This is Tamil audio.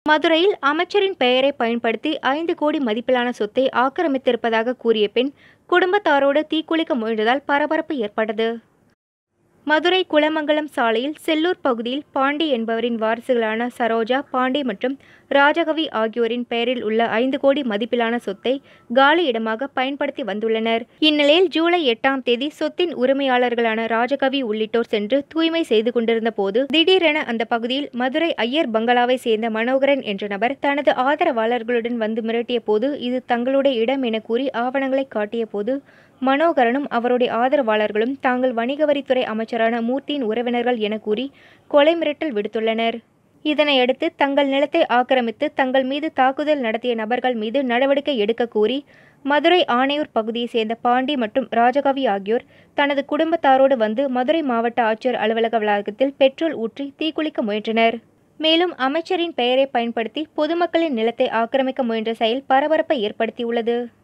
மதுரையில் அமைச்சரின் பெயரை பயன்படுத்தி 5 கோடி மதிப்பிலான சொத்தை ஆக்கிரமித்திருப்பதாக கூறிய பெண் குடும்பத்தாரோடு தீக்குளிக்க முயன்றதால் பரபரப்பு ஏற்பட்டது. மதுரை குளமங்கலம் சாலையில் செல்லூர் பகுதியில் பாண்டி என்பவரின் வாரிசுகளான சரோஜா, பாண்டி மற்றும் ராஜகவி ஆகியோரின் பெயரில் உள்ள 5 கோடி மதிப்பிலான சொத்தை காலி இடமாக பயன்படுத்தி வந்துள்ளனர். இந்நிலையில் ஜூலை 8ஆம் தேதி சொத்தின் உரிமையாளர்களான ராஜகவி உள்ளிட்டோர் சென்று தூய்மை செய்து கொண்டிருந்த போது திடீரென அந்த பகுதியில் மதுரை ஐயர் பங்களாவை சேர்ந்த மனோகரன் என்ற நபர் தனது ஆதரவாளர்களுடன் வந்து மிரட்டிய போது இது தங்களுடைய இடம் என கூறி ஆவணங்களை காட்டிய போது மனோகரனும் அவருடைய ஆதரவாளர்களும் தாங்கள் வணிக வரித்துறை அமைச்சரான மூர்த்தியின் உறவினர்கள் என கூறி கொலை மிரட்டல் விடுத்துள்ளனர். இதனையடுத்து தங்கள் நிலத்தை ஆக்கிரமித்து தங்கள் மீது தாக்குதல் நடத்திய நபர்கள் மீது நடவடிக்கை எடுக்க கூறி மதுரை ஆணையூர் பகுதியை சேர்ந்த பாண்டி மற்றும் ராஜகவி ஆகியோர் தனது குடும்பத்தாரோடு வந்து மதுரை மாவட்ட ஆட்சியர் அலுவலக வளாகத்தில் பெட்ரோல் ஊற்றி தீக்குளிக்க முயன்றனர். மேலும் அமைச்சரின் பெயரை பயன்படுத்தி பொதுமக்களின் நிலத்தை ஆக்கிரமிக்க முயன்ற செயல் பரபரப்பை ஏற்படுத்தியுள்ளது.